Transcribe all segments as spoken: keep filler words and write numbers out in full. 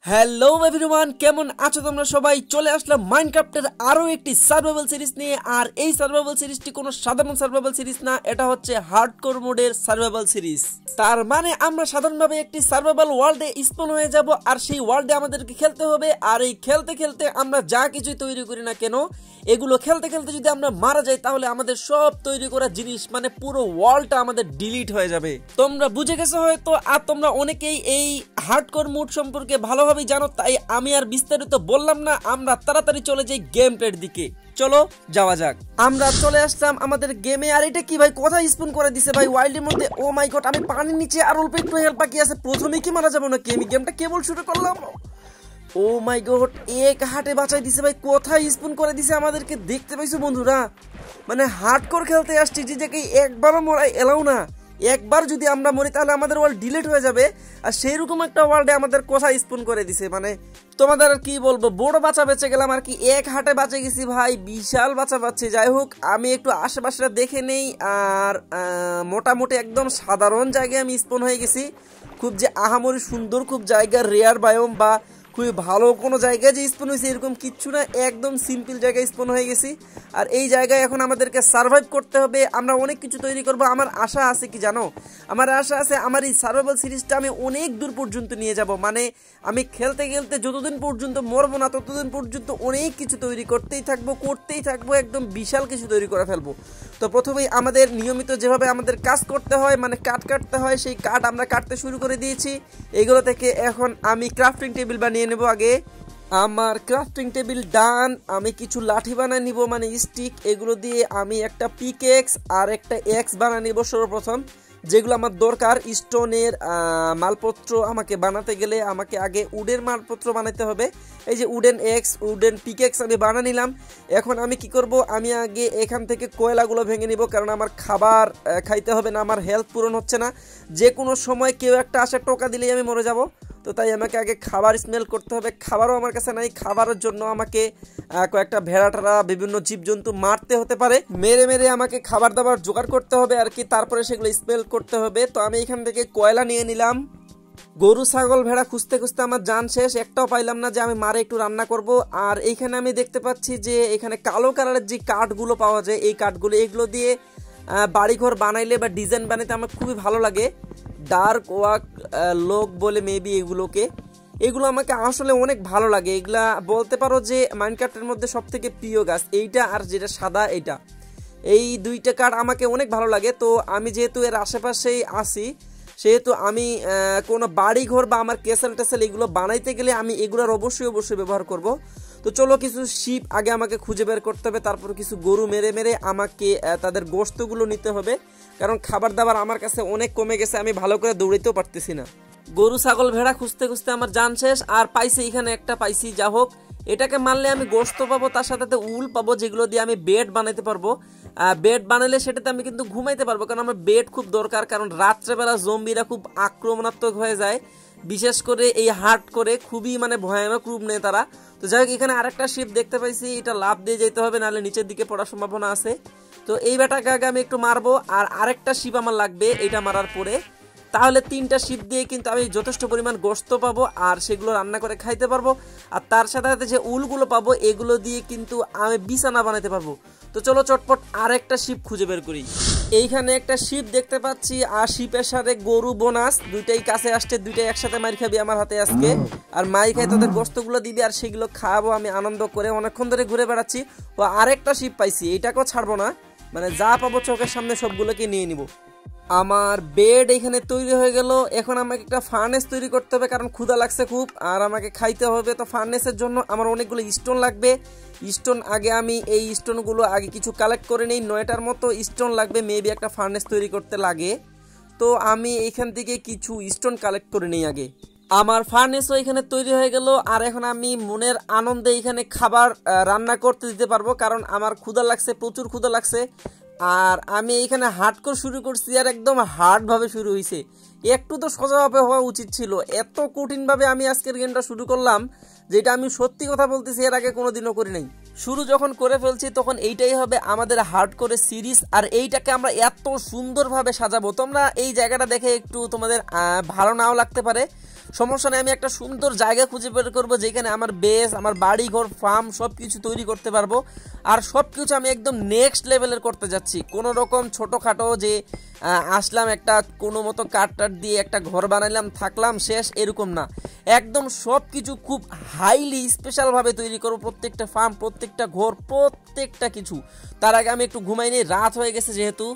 Hello everyone, কেমন আছো তোমরা সবাই? চলে আসলাম মাইনক্রাফটের আরো একটি সার্ভাইভাল সিরিজ নিয়ে। আর এই সার্ভাইভাল সিরিজটি কোনো সাধারণ সার্ভাইভাল সিরিজ না, এটা হচ্ছে হার্ডকোর মোডের সার্ভাইভাল সিরিজ। তার মানে আমরা সাধারণভাবে একটি সার্ভাইভাল ওয়ার্ল্ডে স্পন হয়ে যাব, আর সেই ওয়ার্ল্ডে আমাদেরকে খেলতে হবে। আর এই খেলতে খেলতে আমরা যা কিছুই তৈরি করি না কেন, এগুলো খেলতে খেলতে যদি আমরা মারা যাই তাহলে আমাদের সব তৈরি করা জিনিস মানে পুরো ওয়ার্ল্ডটা আমাদের ডিলিট হয়ে যাবে। তোমরা বুঝে গেছো হয়তো। আর তোমরা অনেকেই এই হার্ডকোর মোড সম্পর্কে ভালোভাবেই জানো, তাই আমি আর বিস্তারিত বললাম না। আমরা তাড়াতাড়ি চলে যাই গেম প্লের দিকে। চলো যাওয়া যাক। আমরা চলে আসলাম আমাদের গেমে। আর এটা কি ভাই, কোথায় স্পন করে দিছে ভাই ওয়াইল্ডের মধ্যে? ও মাই গড, আমি পানির নিচে আর অল্প একটু হেল্প বাকি আছে। প্রথমে কি মারা যাবো নাকি? আমি গেমটা কেবল শুরু করলাম। ও মাই গড, এক হাটে বাঁচাই দিছে ভাই। কোথায় স্পন করে দিছে আমাদেরকে, দেখতে পাইছো বন্ধুরা? মানে হার্ডকোর খেলতে আসছি যে জায়গায় একবারও মরাই এলাও না। একবার যদি আমরা মরি তাহলে আমাদের ওয়ার্ল্ড ডিলিট হয়ে যাবে। আর সেই রকম একটা ওয়ার্ল্ডে আমাদের কোথায় স্পন করে দিছে। মানে তোমাদের আর কি বলবো, বড় বাঁচা বেঁচে গেলাম আর কি। এক হাটে বাঁচে গেছি ভাই, বিশাল বাঁচা পাচ্ছে। যাই হোক, আমি একটু আশেপাশে দেখে নেই। আর মোটামুটি একদম সাধারণ জায়গায় আমি স্পন হয়ে গেছি। খুব যে আহামরি সুন্দর খুব জায়গা, রেয়ার বায়োম বা খুবই ভালো কোনো জায়গায় যে স্পন হয়েছে এরকম কিচ্ছু না, একদম সিম্পল জায়গায় স্পন হয়ে গেছি। আর এই জায়গায় এখন আমাদেরকে সার্ভাইভ করতে হবে। আমরা অনেক কিছু তৈরি করব। আমার আশা আছে কি জানো? আমার আশা আছে আমার এই সার্ভাইভাল সিরিজটা আমি অনেক দূর পর্যন্ত নিয়ে যাব। মানে আমি খেলতে খেলতে যতদিন পর্যন্ত মরবো না ততদিন পর্যন্ত অনেক কিছু তৈরি করতেই থাকবো করতেই থাকবো একদম বিশাল কিছু তৈরি করে ফেলবো। তো প্রথমেই আমাদের নিয়মিত যেভাবে আমাদের কাজ করতে হয়, মানে কাঠ কাটতে হয়, সেই কাঠ আমরা কাটতে শুরু করে দিয়েছি। এইগুলো থেকে এখন আমি ক্রাফটিং টেবিল বানিয়ে নেব। আগে আমার ক্রাফটিং টেবিল ডান। আমি কিছু লাঠি বানিয়ে নিব, মানে স্টিক। এগুলো দিয়ে আমি একটা পিকেক্স আর একটা এক্স বানিয়ে নিব সর্বপ্রথম, যেগুলো আমার দরকার। স্টোনের মালপত্র আমাকে বানাতে গেলে আমাকে আগে উডের মালপত্র বানাতে হবে। এই যে উডেন এক্স, উডেন পিকেক্স আমি বানিয়ে নিলাম। এখন আমি কি করব, আমি আগে এখান থেকে কয়লাগুলো ভেঙে নিব, কারণ আমার খাবার খাইতে হবে না, আমার হেলথ পূরণ হচ্ছে না। যে কোনো সময় কেউ একটা আসে টোকা দিলেই আমি মরে যাব। তো তাই আমাকে আগে খাবার স্মেল করতে হবে। খাবারও আমার কাছে নাই। খাবারের জন্য আমাকে কয়েকটা ভেড়াটারা বিভিন্ন জীবজন্তু মারতে হতে পারে, মেরে মেরে আমাকে খাবার দাবার জোগাড় করতে হবে আর কি। তারপরে সেগুলো স্মেল করতে হবে। তো আমি এখান থেকে কয়লা নিয়ে নিলাম। গরু ছাগল ভেড়া খুঁজতে খুঁজতে আমার জান শেষ, একটাও পাইলাম না যে আমি মারে একটু রান্না করব। আর এইখানে আমি দেখতে পাচ্ছি যে এখানে কালো কালারের যে কাঠগুলো পাওয়া যায়, এই কাঠগুলো এগুলো দিয়ে বাড়িঘর বানাইলে বা ডিজাইন বানাইতে আমার খুবই ভালো লাগে। ডার্ক ওয়াক লোক বলে মেবি এগুলোকে, এগুলো আমাকে আসলে অনেক ভালো লাগে। এগুলা বলতে পারো যে মাইনক্রাফটের মধ্যে সব থেকে প্রিয় গাছ এইটা, আর যেটা সাদা এইটা, এই দুইটা কাঠ আমাকে অনেক ভালো লাগে। তো আমি যেহেতু এর আশেপাশেই আসি, সেহেতু আমি কোনো বাড়িঘর বা আমার ক্যাসেল ট্যাসেল এগুলো বানাইতে গেলে আমি এগুলোর অবশ্যই অবশ্যই ব্যবহার করব। তো চলো, কিছু শিপ আগে আমাকে খুঁজে বের করতে হবে, তারপর কিছু গরু মেরে মেরে আমাকে তাদের গোশতগুলো নিতে হবে, কারণ খাবার দাবার আমার কাছে অনেক কমে গেছে, আমি ভালো করে দৌড়াইতেও পারতেছি না। গরু ছাগল ভেড়া খুঁজতে খুঁজতে আমার জান শেষ। আর পাইছি এখানে একটা পাইছি, যা হোক, এটাকে মারলে আমি গোশত পাবো, তার সাথে উল পাবো, যেগুলো দিয়ে আমি বেড বানাইতে পারবো। বেড বানালে সেটাতে আমি কিন্তু ঘুমাইতে পারবো, কারণ আমার বেড খুব দরকার। কারণ রাত্রেবেলা জম্বিরা খুব আক্রমণাত্মক হয়ে যায়, বিশেষ করে এই হার্ড করে খুবই মানে ভয়ানক রূপ নেয় তারা। তো যাই হোক, এখানে আরেকটা শিপ দেখতে পাইছি, এটা লাভ দিয়ে যেতে হবে, নাহলে নিচের দিকে পড়ার সম্ভাবনা আছে। তো এই বেটাকে আগে আমি একটু মারবো। আর আরেকটা শিপ আমার লাগবে এটা মারার পরে, তাহলে তিনটা শিপ দিয়ে কিন্তু আমি যথেষ্ট পরিমাণ গোশত পাবো, আর সেগুলো রান্না করে খাইতে পারবো। আর তার সাথে সাথে যে উলগুলো পাবো এগুলো দিয়ে কিন্তু আমি বিছানা বানাতে পারবো। তো চলো চটপট আরেকটা শিপ খুঁজে বের করি। এইখানে একটা শিপ দেখতে পাচ্ছি, আর শিপের সাথে গরু বোনাস দুইটাই কাছে আসছে, দুইটাই একসাথে মার খাবি আমার হাতে আজকে। আর মাই খাই তাদের গোশতগুলো দিবি, আর সেগুলো খাওয়াবো আমি আনন্দ করে। অনেকক্ষণ ধরে ঘুরে বেড়াচ্ছি। ও আরেকটা শিপ পাইছি, এইটাকেও ছাড়বো না, মানে যা পাবো চোখের সামনে সবগুলোকে নিয়ে নিব। আমার বেড এখানে তৈরি হয়ে গেল। এখন আমাকে একটা ফার্নেস তৈরি করতে হবে, কারণ ক্ষুধা লাগছে খুব, আর আমাকে খাইতে হবে। তো ফার্নেসের জন্য আমার অনেকগুলো স্টোন লাগবে। স্টোন আগে আমি এই স্টোনগুলো আগে কিছু কালেক্ট করে নিই। নয়টার মতো স্টোন লাগবে মেবি একটা ফার্নেস তৈরি করতে লাগে। তো আমি এখান থেকে কিছু স্টোন কালেক্ট করে নিই আগে। আমার ফার্নেসও এখানে তৈরি হয়ে গেল। আর এখন আমি মনের আনন্দে এখানে খাবার রান্না করতে দিতে পারবো, কারণ আমার ক্ষুধা লাগছে, প্রচুর ক্ষুধা লাগছে। আর আমি এইখানে হার্ডকোর শুরু করছি, আর একদম হার্ড ভাবে শুরু হয়েছে। একটু তো সোজাভাবে হওয়া উচিত ছিল। এত কঠিন ভাবে আমি আজকের গেমটা শুরু করলাম, যেটা আমি সত্যি কথা বলতেছি এর আগে কোনোদিনও করি নাই। শুরু যখন করে ফেলছি তখন এইটাই হবে আমাদের হার্ডকোরের সিরিজ, আর এইটাকে আমরা এত সুন্দরভাবে সাজাবো, তোমরা এই জায়গাটা দেখে একটু তোমাদের ভালো নাও লাগতে পারে, সমস্যা নেই। আমি একটা সুন্দর জায়গা খুঁজে বের করবো যেখানে আমার বেস, আমার বাড়ি ঘর, ফার্ম সব কিছু তৈরি করতে পারবো। আর সব কিছু আমি একদম নেক্সট লেভেলের করতে যাচ্ছি। কোনো রকম ছোটোখাটো যে আসলাম একটা কোনো মতো কাঠ টাট দিয়ে একটা ঘর বানাইলাম থাকলাম শেষ, এরকম না। একদম সব কিছু খুব হাইলি স্পেশালভাবে তৈরি করবো, প্রত্যেকটা ফার্ম, প্রত্যেকটা ঘর, প্রত্যেকটা কিছু। তার আগে আমি একটু ঘুমাই নিই, রাত হয়ে গেছে যেহেতু।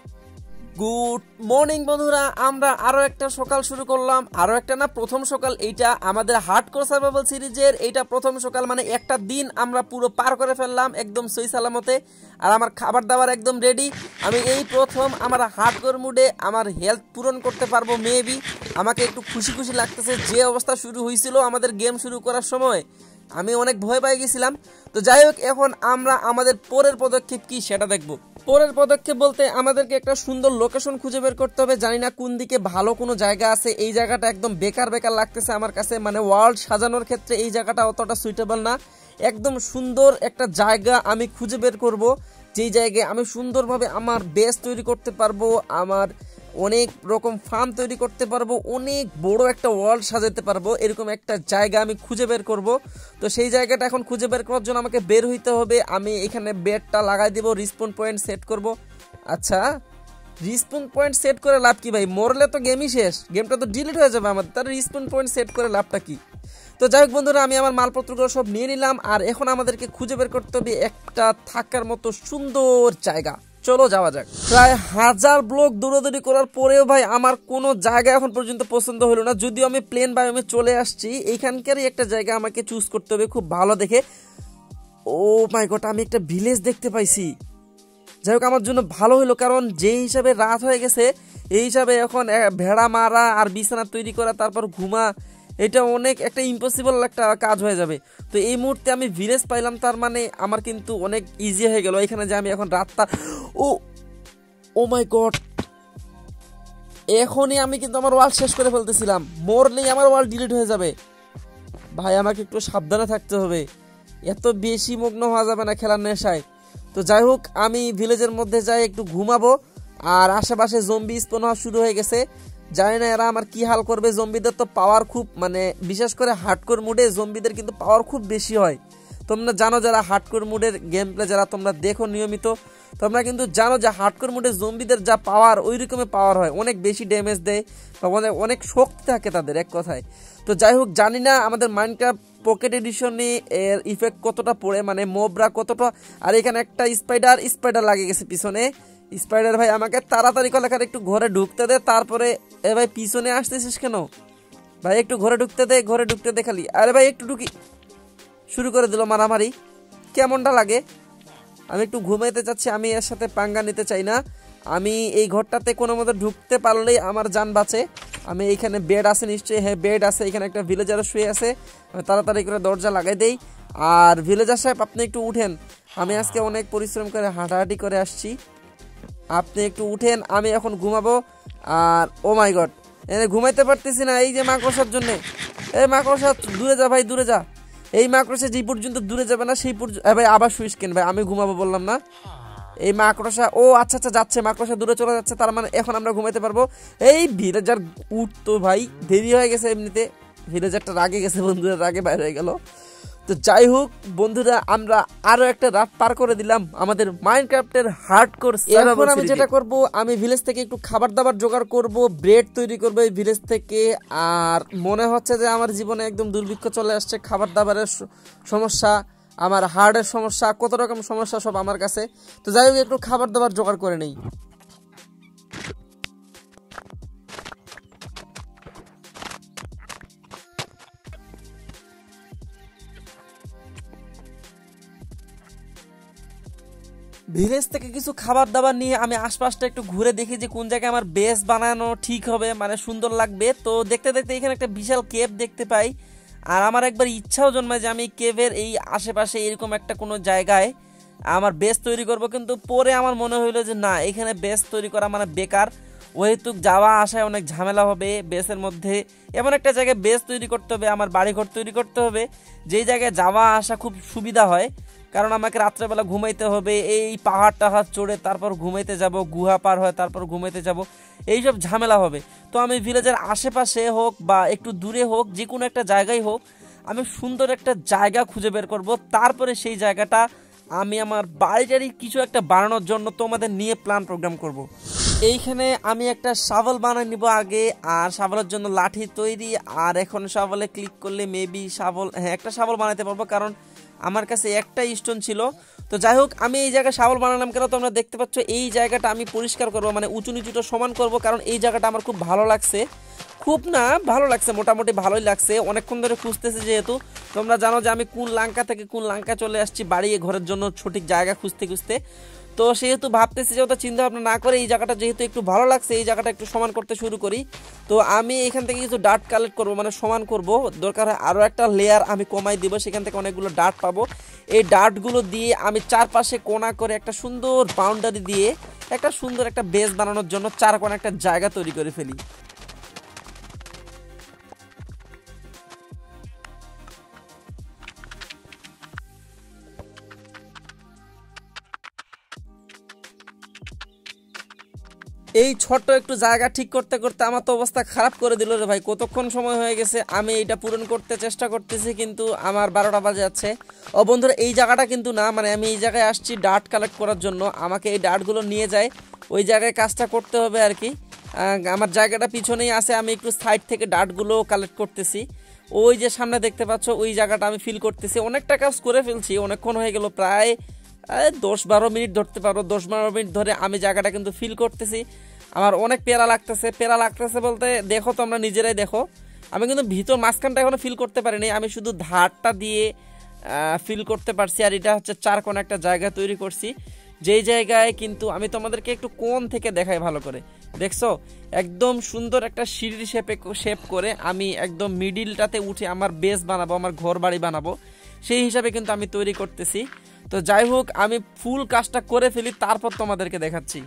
গুড মর্নিং বন্ধুরা, আমরা আরও একটা সকাল শুরু করলাম। আরও একটা না, প্রথম সকাল। এইটা আমাদের হার্ডকোর সার্ভাইভাল সিরিজের এইটা প্রথম সকাল, মানে একটা দিন আমরা পুরো পার করে ফেললাম একদম সই সালামতে। আর আমার খাবার দাবার একদম রেডি। আমি এই প্রথম আমার হার্ডকোর মুডে আমার হেলথ পূরণ করতে পারবো মেবি। আমাকে একটু খুশি খুশি লাগতেছে। যে অবস্থা শুরু হয়েছিল আমাদের গেম শুরু করার সময়, আমি অনেক ভয় পেয়ে গেছিলাম। তো যাই হোক, এখন আমরা আমাদের পরের পদক্ষেপ কি সেটা দেখব। পরের পদক্ষেপ বলতে আমাদেরকে একটা সুন্দর লোকেশন খুঁজে বের করতে হবে। জানি না কোন দিকে ভালো কোনো জায়গা আছে। এই জায়গাটা একদম বেকার বেকার লাগতেছে আমার কাছে, মানে ওয়ার্ল্ড সাজানোর ক্ষেত্রে এই জায়গাটা অতটা সুইটেবল না। একদম সুন্দর একটা জায়গা আমি খুঁজে বের করব, যেই জায়গায় আমি সুন্দরভাবে আমার বেস তৈরি করতে পারবো, আমার অনেক রকম ফার্ম তৈরি করতে পারবো, অনেক বড় একটা ওয়ার্ল্ড সাজাতে পারবো। এরকম একটা জায়গা আমি খুঁজে বের করব। তো সেই জায়গাটা এখন খুঁজে বের করার জন্য আমাকে বের হইতে হবে। আমি এখানে বেডটা লাগাই দেবো, রিসপন পয়েন্ট সেট করব। আচ্ছা, রিসপন পয়েন্ট সেট করে লাভ কি ভাই? মরলে তো গেমই শেষ, গেমটা তো ডিলিট হয়ে যাবে আমাদের। তার রিসপন পয়েন্ট সেট করে লাভটা কি? তো যাই হোক বন্ধুরা, আমি আমার মালপত্রগুলো সব নিয়ে নিলাম। আর এখন আমাদেরকে খুঁজে বের করতে হবে একটা থাকার মতো সুন্দর জায়গা। চলো যাওয়া যাক। প্রায় হাজার ব্লক দৌড়াদৌড়ি করার পরেও ভাই আমার কোনো জায়গা এখন পর্যন্ত পছন্দ হলো না। যদিও আমি প্লেন বায়োমে চলে আসছি, এইখানকারই একটা জায়গা আমাকে চুজ করতে হবে খুব ভালো দেখে। ও মাই গড, আমি একটা ভিলেজ দেখতে পাইছি। যাই হোক, আমার জন্য ভালো হলো, কারণ যে হিসাবে রাত হয়ে গেছে এই হিসাবে এখন ভেড়া মারা আর বিছানা তৈরি করা তারপর ঘুমা, এটা অনেক একটা ইম্পসিবল একটা কাজ হয়ে যাবে। তো এই মুহূর্তে আমি ভিলেজ পাইলাম, তার মানে আমার কিন্তু অনেক ইজি হয়ে গেল এখানে যে আমি এখন রাতটা। ও ও মাই গড, এখনই আমি কিন্তু আমার ওয়ার্ল্ড শেষ করে ফেলতেছিলাম। মরলেই আমার ওয়ার্ল্ড ডিলিট হয়ে যাবে। ভাই আমাকে একটু সাবধানে থাকতে হবে, এত বেশি মগ্ন হওয়া যাবে না খেলার নেশায়। তো যাই হোক, আমি ভিলেজের মধ্যে যাই একটু ঘুমাবো। আর আশেপাশে জম্বি স্পন হওয়া শুরু হয়ে গেছে। জানি না এরা আমার কি হাল করবে। জম্বিদের তো পাওয়ার খুব, মানে বিশেষ করে হার্ডকোর মুডে জম্বিদের কিন্তু পাওয়ার খুব বেশি হয়। তোমরা জানো যারা হার্ডকোর মুডের গেম প্লে যারা তোমরা দেখো নিয়মিত, তোমরা কিন্তু জানো যে হার্ডকোর মুডে জম্বিদের যা পাওয়ার ওই রকমের পাওয়ার হয়, অনেক বেশি ড্যামেজ দেয় বা অনেক শক্তি থাকে তাদের এক কথায়। তো যাই হোক, জানি না আমাদের মাইনক্রাফট পকেট এডিশনে এর ইফেক্ট কতটা পড়ে, মানে মোবরা কতটা। আর এখানে একটা স্পাইডার স্পাইডার লাগে গেছে পিছনে। স্পাইডার ভাই আমাকে তাড়াতাড়ি করে একটু ঘরে ঢুকতে দে। তারপরে এ ভাই পিছনে আসতেছিস কেন ভাই? একটু ঘরে ঢুকতে দে, ঘরে ঢুকতে দে খালি। আরে ভাই একটু ঢুকি, শুরু করে দিল মারামারি। কেমনটা লাগে? আমি একটু ঘুমাইতে চাচ্ছি, আমি এর সাথে পাঙ্গা নিতে চাই না। আমি এই ঘরটাতে কোনো মতো ঢুকতে পারলেই আমার জান বাঁচে। আমি এইখানে বেড আছে নিশ্চয়ই, হ্যাঁ বেড আছে। এখানে একটা ভিলেজারও শুয়ে আছে, আমি তাড়াতাড়ি করে দরজা লাগাই দেই। আর ভিলেজার সাহেব আপনি একটু উঠেন, আমি আজকে অনেক পরিশ্রম করে হাঁটাহাঁটি করে আসছি, আপনি একটু উঠেন, আমি এখন ঘুমাবো। আর ও মাই গড, এনে ঘুমাইতে পারতেছি না এই যে মাকড়সার জন্যে। এই মাকড়সা দূরে যা ভাই, দূরে যা। এই মাকড়সা যেই পর্যন্ত দূরে যাবে না সেই পর্যন্ত। ভাই আবার শুইস কেন ভাই? আমি ঘুমাবো বললাম না? এই মাকড়সা, ও আচ্ছা আচ্ছা যাচ্ছে, মাকড়সা দূরে চলে যাচ্ছে, তার মানে এখন আমরা ঘুমাইতে পারবো। এই ভিলেজার উঠতো ভাই, দেরি হয়ে গেছে এমনিতে। ভিলেজারটা রাগে গেছে, বন্ধুরা রাগে বাইরে হয়ে গেল। তো যাই হোক বন্ধুরা, আমরা আরো একটা রাত পার করে দিলাম আমাদের মাইনক্রাফটের হার্ডকোর। এখন আমি যেটা করব, আমি ভিলেজ থেকে একটু খাবার দাবার জোগাড় করব, ব্রেড তৈরি করবো এই ভিলেজ থেকে। আর মনে হচ্ছে যে আমার জীবনে একদম দুর্ভিক্ষ চলে আসছে, খাবার দাবারের সমস্যা, আমার হার্টের সমস্যা, কত রকম সমস্যা সব আমার কাছে। তো যাই হোক, একটু খাবার দাবার জোগাড় করে নেই। ভিলেজ থেকে কিছু খাবার দাবার নিয়ে আমি আশপাশটা একটু ঘুরে দেখি যে কোন জায়গায় আমার বেস বানানো ঠিক হবে, মানে সুন্দর লাগবে। তো দেখতে দেখতে এখানে একটা বিশাল কেভ দেখতে পাই। আর আমার একবার ইচ্ছাও জন্মায় যে আমি কেভের এই আশেপাশে এরকম একটা কোনো জায়গায় আমার বেস তৈরি করব। কিন্তু পরে আমার মনে হইলো যে না, এখানে বেস তৈরি করা মানে বেকার। ওহেতুক যাওয়া আসায় অনেক ঝামেলা হবে বেসের মধ্যে। এমন একটা জায়গায় বেস তৈরি করতে হবে, আমার বাড়িঘর তৈরি করতে হবে যেই জায়গায় যাওয়া আসা খুব সুবিধা হয়। কারণ আমাকে রাত্রেবেলা ঘুমাইতে হবে, এই পাহাড় টাহাড় চড়ে তারপর ঘুমাইতে যাব, গুহা পার হয় তারপর ঘুমাইতে যাব, এইসব ঝামেলা হবে। তো আমি ভিলেজের আশেপাশে হোক বা একটু দূরে হোক, যে কোনো একটা জায়গায় হোক, আমি সুন্দর একটা জায়গা খুঁজে বের করব, তারপরে সেই জায়গাটা আমি আমার বাড়িটারি কিছু একটা বানানোর জন্য তোমাদের নিয়ে প্ল্যান প্রোগ্রাম করব। এইখানে আমি একটা শাবল বানিয়ে নিব আগে, আর শাবলের জন্য লাঠি তৈরি, আর এখন শাবলে ক্লিক করলে মেবি শাবল, হ্যাঁ একটা শাবল বানাতে পারবো, কারণ আমার কাছে একটা স্টোন ছিল। তো যাই হোক, আমি এই জায়গায় শাবল বানালাম কেন তোমরা দেখতে পাচ্ছ। এই জায়গাটা আমি পরিষ্কার করব, মানে উঁচু নিচুটা সমান করব, কারণ এই জায়গাটা আমার খুব ভালো লাগছে, খুব না ভালো লাগছে, মোটামুটি ভালোই লাগছে। অনেকক্ষণ ধরে খুঁজতেছি, যেহেতু তোমরা জানো যে আমি কোন লঙ্কা থেকে কোন লঙ্কা চলে আসছি বাড়ি ঘরের জন্য সঠিক জায়গা খুঁজতে খুঁজতে। তো সেহেতু ভাবতেছি যে ওটা চিন্তা ভাবনা না করে এই জায়গাটা যেহেতু একটু ভালো লাগছে, এই জায়গাটা একটু সমান করতে শুরু করি। তো আমি এখান থেকে কিছু ডাট কালেক্ট করব, মানে সমান করব, দরকার হয় আরও একটা লেয়ার আমি কমাই দিব, সেখান থেকে অনেকগুলো ডাট পাবো। এই ডাটগুলো দিয়ে আমি চারপাশে কোনা করে একটা সুন্দর বাউন্ডারি দিয়ে একটা সুন্দর একটা বেস বানানোর জন্য চার কোনা একটা জায়গা তৈরি করে ফেলি। এই ছোট্ট একটু জায়গা ঠিক করতে করতে আমার তো অবস্থা খারাপ করে দিল রে ভাই। কতক্ষণ সময় হয়ে গেছে, আমি এইটা পূরণ করতে চেষ্টা করতেছি, কিন্তু আমার বারোটা বাজে যাচ্ছে। ও বন্ধুরা, এই জায়গাটা কিন্তু না, মানে আমি এই জায়গায় আসছি ডাট কালেক্ট করার জন্য, আমাকে এই ডাটগুলো নিয়ে যায় ওই জায়গায় কাজটা করতে হবে আর কি। আমার জায়গাটা পিছনেই আছে, আমি একটু সাইড থেকে ডাটগুলো কালেক্ট করতেছি। ওই যে সামনে দেখতে পাচ্ছ ওই জায়গাটা আমি ফিল করতেছি, অনেকটা কাজ করে ফেলছি, অনেকক্ষণ হয়ে গেল, প্রায় দশ বারো মিনিট ধরতে পারো, দশ বারো মিনিট ধরে আমি জায়গাটা কিন্তু ফিল করতেছি। আমার অনেক পেরা লাগতেছে, পেরা লাগতেছে বলতে দেখো তোমরা নিজেরাই দেখো, আমি কিন্তু ভিতর মাঝখানটা এখনো ফিল করতে পারিনি, আমি শুধু ধারটা দিয়ে ফিল করতে পারছি। আর এটা হচ্ছে চার কোণা একটা জায়গা তৈরি করছি, যেই জায়গায় কিন্তু আমি তোমাদেরকে একটু কোণ থেকে দেখাই ভালো করে, দেখছো একদম সুন্দর একটা সিঁড়ি শেপে শেপ করে আমি একদম মিডিলটাতে উঠে আমার বেস বানাবো, আমার ঘর বাড়ি বানাবো, সেই হিসাবে কিন্তু আমি তৈরি করতেছি। তো যাই হোক, আমি ফুল কাজটা করে ফেলি, তারপর তোমাদেরকে দেখাচ্ছি।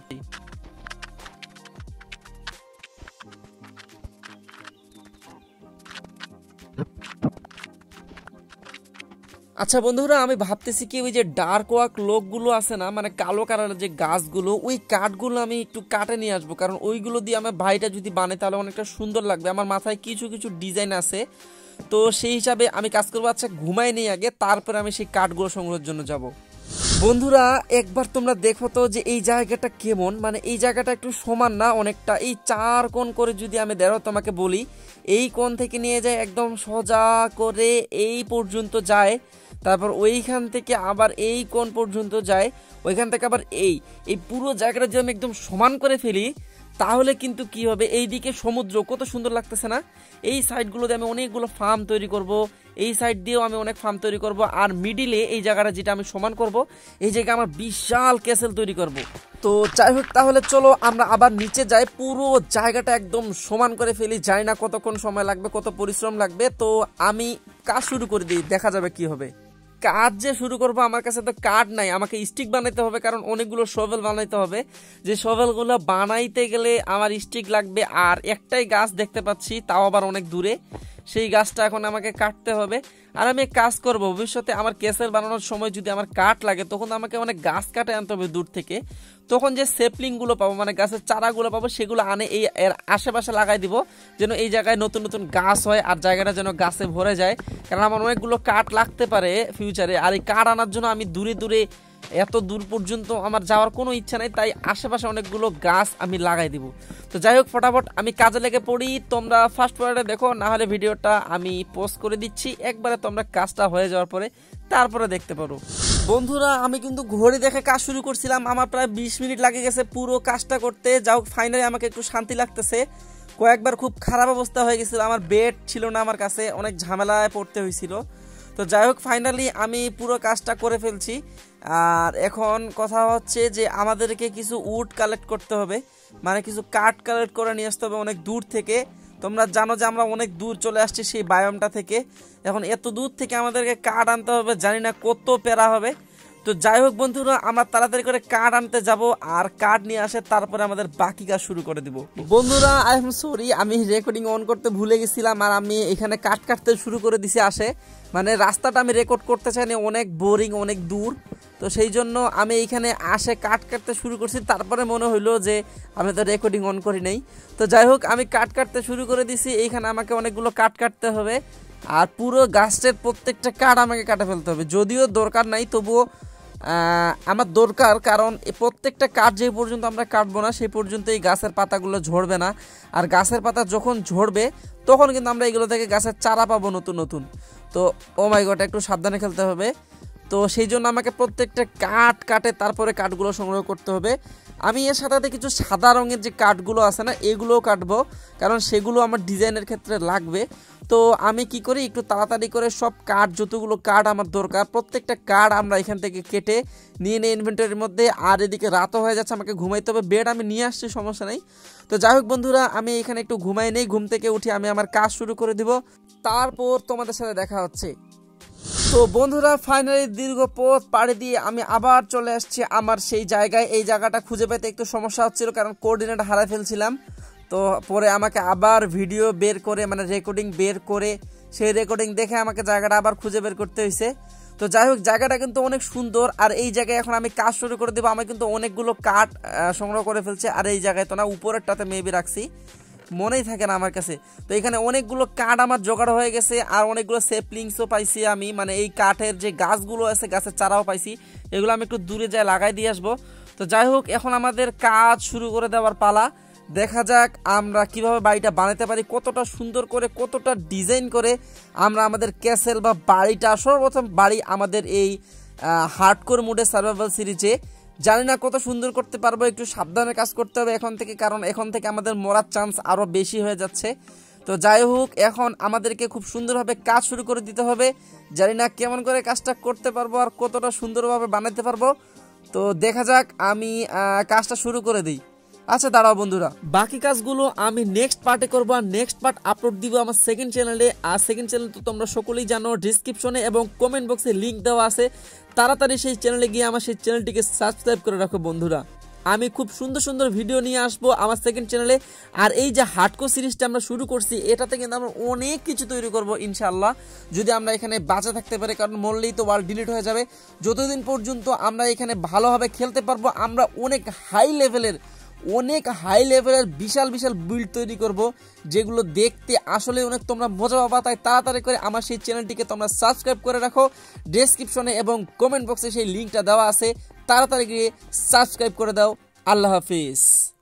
আচ্ছা বন্ধুরা, আমি ভাবতেছি কি ওই যে ডার্ক ওয়াক লোকগুলো আছে না, মানে কালো কালারের যে গাছগুলো, ওই কাঠগুলো আমি একটু কাটে নিয়ে আসবো, কারণ ওইগুলো দিয়ে আমার ভাইটা যদি বানাই তাহলে অনেকটা সুন্দর লাগবে। আমার মাথায় কিছু কিছু ডিজাইন আছে, তো সেই হিসাবে আমি কাজ করবো। আচ্ছা ঘুমাই নেই আগে, তারপরে আমি সেই কাঠগুলো সংগ্রহের জন্য যাব। বন্ধুরা একবার তোমরা দেখো তো যে এই জায়গাটা কেমন, মানে এই জায়গাটা একটু সমান না অনেকটা, এই চার কোণ করে যদি আমি দেখো তোমাকে বলি, এই কোণ থেকে নিয়ে যায় একদম সোজা করে এই পর্যন্ত যায়, তারপর ওইখান থেকে আবার এই কোণ পর্যন্ত যায়, ওইখান থেকে আবার এই এই পুরো জায়গাটা যদি আমি একদম সমান করে ফেলি, তাহলে কিন্তু কি হবে, এই দিকে সমুদ্র কত সুন্দর লাগতেছে না। এই সাইডগুলোতে আমি অনেকগুলো ফার্ম তৈরি করব, এই সাইড দিয়েও আমি অনেক ফার্ম তৈরি করব, আর মিডিলে এই জায়গাটা যেটা আমি সমান করব, এই জায়গায় আমার বিশাল ক্যাসেল তৈরি করব। তো যাই হোক, তাহলে চলো আমরা আবার নিচে যাই, পুরো জায়গাটা একদম সমান করে ফেলি। যাই না কতক্ষণ সময় লাগবে, কত পরিশ্রম লাগবে, তো আমি কাজ শুরু করে দিই, দেখা যাবে কি হবে। কাজ যে শুরু করবো, আমার কাছে তো কাঠ নাই, আমাকে স্টিক বানাইতে হবে, কারণ অনেকগুলো শোভেল বানাইতে হবে, যে শোভেলগুলো বানাইতে গেলে আমার স্টিক লাগবে। আর একটাই গাছ দেখতে পাচ্ছি, তাও আবার অনেক দূরে, সেই গাছটা এখন আমাকে কাটতে হবে। আর আমি কাজ করব, ভবিষ্যতে আমার ক্যাসেল বানানোর সময় যদি আমার কাঠ লাগে, তখন আমাকে অনেক গাছ কাটে আনতে হবে দূর থেকে, তখন যে সেপলিংগুলো পাবো, মানে গাছের চারাগুলো পাবো, সেগুলো আনে এই এর আশেপাশে লাগাই দিব, যেন এই জায়গায় নতুন নতুন গাছ হয়, আর জায়গাটা যেন গাছে ভরে যায়, কারণ আমার অনেকগুলো কাঠ লাগতে পারে ফিউচারে। আর এই কাঠ আনার জন্য আমি দূরে দূরে এত দূর পর্যন্ত আমার যাওয়ার কোনো ইচ্ছা নাই, তাই আশেপাশে অনেকগুলো গাছ আমি লাগাই দিব। তো যাই হোক, ফটাফট আমি কাজে লেগে পড়ি, তোমরা ফার্স্ট পয়েন্টে দেখো, না হলে ভিডিওটা আমি পোস্ট করে দিচ্ছি একবারে, তোমরা কাজটা হয়ে যাওয়ার পরে তারপরে দেখতে পারো। বন্ধুরা আমি কিন্তু ঘড়ি দেখে কাজ শুরু করছিলাম, আমার প্রায় বিশ মিনিট লাগে গেছে পুরো কাজটা করতে। যাও ফাইনালি আমাকে একটু শান্তি লাগতেছে। কয়েকবার খুব খারাপ অবস্থা হয়ে গেছিল, আমার বেড ছিল না আমার কাছে, অনেক ঝামেলায় পড়তে হয়েছিল। তো যাই হোক, ফাইনালি আমি পুরো কাজটা করে ফেলছি। আর এখন কথা হচ্ছে যে আমাদেরকে কিছু উড কালেক্ট করতে হবে, মানে কিছু কাঠ কালেক্ট করে নিয়ে আসতে হবে অনেক দূর থেকে। তোমরা জানো যে আমরা অনেক দূর চলে আসছি সেই বায়োমটা থেকে, এখন এত দূর থেকে আমাদেরকে কাঠ আনতে হবে, জানি না কত প্যারা হবে। তো যাই হোক বন্ধুরা, আমরা তাড়াতাড়ি করে কাঠ আনতে যাব, আর কাঠ নিয়ে আসে তারপরে আমাদের বাকি কাজ শুরু করে দিব। বন্ধুরা আই এম সরি, আমি রেকর্ডিং অন করতে ভুলে গেছিলাম, আর আমি এখানে কাঠ কাটতে শুরু করে দিছি আসে। মানে রাস্তাটা আমি রেকর্ড করতে চাই না, অনেক বোরিং, অনেক দূর। তো সেই জন্য আমি এইখানে আসে কাট কাটতে শুরু করছি। তারপরে মনে হইলো যে আমি তো রেকর্ডিং অন করি নাই। তো যাই হোক আমি কাট কাটতে শুরু করে দিছি। এইখানে আমাকে অনেকগুলো কাট কাটতে হবে, আর পুরো গাছের প্রত্যেকটা কাঠ আমাকে কাটে ফেলতে হবে। যদিও দরকার নাই, তবুও আমার দরকার, কারণ এই প্রত্যেকটা কাঠ যে পর্যন্ত আমরা কাটবো না সেই পর্যন্ত এই গাছের পাতাগুলো ঝরবে না। আর গাছের পাতা যখন ঝরবে তখন কিন্তু আমরা এগুলো থেকে গাছের চারা পাবো নতুন নতুন। তো ও মাই গড, একটু সাবধানে খেলতে হবে। তো সেই জন্য আমাকে প্রত্যেকটা কাঠ কাটে তারপরে কাঠগুলো সংগ্রহ করতে হবে। আমি এর সাথে কিছু সাদা রঙের যে কাঠগুলো আছে না, এগুলোও কাটবো, কারণ সেগুলো আমার ডিজাইনের ক্ষেত্রে লাগবে। তো আমি কি করি, একটু তাড়াতাড়ি করে সব কাঠ, যতগুলো কাঠ আমার দরকার প্রত্যেকটা কাঠ আমরা এখান থেকে কেটে নিয়ে নিই ইনভেন্টরির মধ্যে। আর এদিকে রাতও হয়ে যাচ্ছে, আমাকে ঘুমাইতে হবে। বেড আমি নিয়ে আসছি, সমস্যা নেই। তো যাই হোক বন্ধুরা, আমি এখানে একটু ঘুমাই নেই। ঘুম থেকে উঠে আমি আমার কাজ শুরু করে দিব, তারপর তোমাদের সাথে দেখা হচ্ছে। তো বন্ধুরা, ফাইনালি দীর্ঘ পথ পাড়ি দিয়ে আমি আবার চলে আসছি আমার সেই জায়গায়। এই জায়গাটা খুঁজে পেতে একটু সমস্যা হচ্ছিল, কারণ কোঅর্ডিনেট হারাই ফেলছিলাম। তো পরে আমাকে আবার ভিডিও বের করে, মানে রেকর্ডিং বের করে, সেই রেকর্ডিং দেখে আমাকে জায়গাটা আবার খুঁজে বের করতে হয়েছে। তো যাই হোক, জায়গাটা কিন্তু অনেক সুন্দর। আর এই জায়গায় এখন আমি কাজ শুরু করে দেবো। আমি কিন্তু অনেকগুলো কাঠ সংগ্রহ করে ফেলছি। আর এই জায়গায় তো না, উপরেরটাতে মেবি রাখছি, মনেই থাকে না আমার কাছে। তো এখানে অনেকগুলো কাঠ আমার জোগাড় হয়ে গেছে, আর অনেকগুলো সেপলিংসও পাইছি আমি, মানে এই কাঠের যে গাছগুলো আছে, গাছের চারাও পাইছি। এগুলো আমি একটু দূরে যাই লাগাই দিয়ে আসবো। তো যাই হোক, এখন আমাদের কাজ শুরু করে দেওয়ার পালা। দেখা যাক আমরা কিভাবে বাড়িটা বানাতে পারি, কতটা সুন্দর করে, কতটা ডিজাইন করে আমরা আমাদের ক্যাসেল বা বাড়িটা, সর্বপ্রথম বাড়ি আমাদের এই হার্ডকোর মোডে সার্ভাইভাল সিরিজে, জানি না কত সুন্দর করতে পারবো। একটু সাবধানে কাজ করতে হবে এখন থেকে, কারণ এখন থেকে আমাদের মরার চান্স আরও বেশি হয়ে যাচ্ছে। তো যাই হোক, এখন আমাদেরকে খুব সুন্দরভাবে কাজ শুরু করে দিতে হবে। জানি না কেমন করে কাজটা করতে পারবো আর কতটা সুন্দরভাবে বানাতে পারবো। তো দেখা যাক, আমি কাজটা শুরু করে দিই। আচ্ছা দাঁড়াও বন্ধুরা, বাকি কাজগুলো আমি নেক্সট পার্টে করবো, আর নেক্সট পার্ট আপলোড দিব আমার সেকেন্ড চ্যানেলে। আর সেকেন্ড চ্যানেল তো তোমরা সকলেই জানো, ডিসক্রিপশনে এবং কমেন্ট বক্সে লিঙ্ক দেওয়া আছে। তাড়াতাড়ি সেই চ্যানেলে গিয়ে আমার সেই চ্যানেলটিকে সাবস্ক্রাইব করে রাখো বন্ধুরা। আমি খুব সুন্দর সুন্দর ভিডিও নিয়ে আসবো আমার সেকেন্ড চ্যানেলে। আর এই যে হার্ডকোর সিরিজটা আমরা শুরু করছি, এটাতে কিন্তু আমরা অনেক কিছু তৈরি করবো ইনশাআল্লাহ, যদি আমরা এখানে বাঁচা থাকতে পারি। কারণ মরলেই তো ওয়ার্ল্ড ডিলিট হয়ে যাবে। যতদিন পর্যন্ত আমরা এখানে ভালোভাবে খেলতে পারবো, আমরা অনেক হাই লেভেলের অনেক হাই লেভেলের বিশাল বিশাল বিল্ড তৈরি করব, যেগুলো দেখতে আসলে অনেক তোমরা মজা পাবা। তাই তাড়াতাড়ি করে আমার সেই চ্যানেলটিকে তোমরা সাবস্ক্রাইব করে রাখো। ডেসক্রিপশনে এবং কমেন্ট বক্সে সেই লিঙ্কটা দেওয়া আছে, তাড়াতাড়ি গিয়ে সাবস্ক্রাইব করে দাও। আল্লাহ হাফিজ।